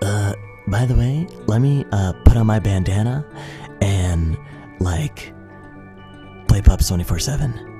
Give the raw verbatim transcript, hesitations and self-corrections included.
Uh, by the way, let me uh put on my bandana and like play Pups twenty-four seven.